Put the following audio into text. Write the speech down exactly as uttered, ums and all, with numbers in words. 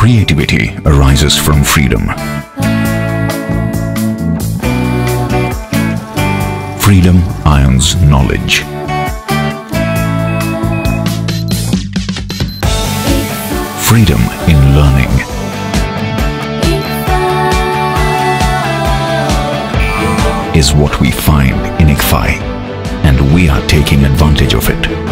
Creativity arises from freedom. Freedom ions knowledge. Freedom in learning. Is what we find in IcfaiTech, and we are taking advantage of it.